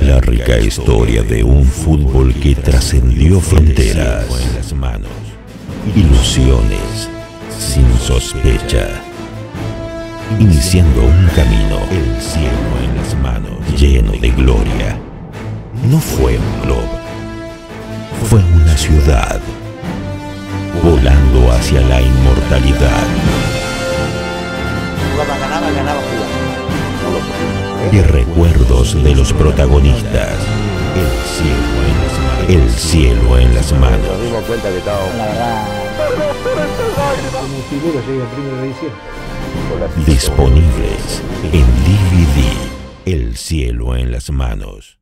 La rica historia de un fútbol que trascendió fronteras, ilusiones sin sospecha, iniciando un camino, el cielo en las manos, lleno de gloria. No fue un club, fue una ciudad, volando hacia la inmortalidad. Y recuerdos de los protagonistas. El cielo en las manos. Nos dimos cuenta que estábamos... La verdad... Como filero llega en primera edición. Disponibles en DVD. El cielo en las manos.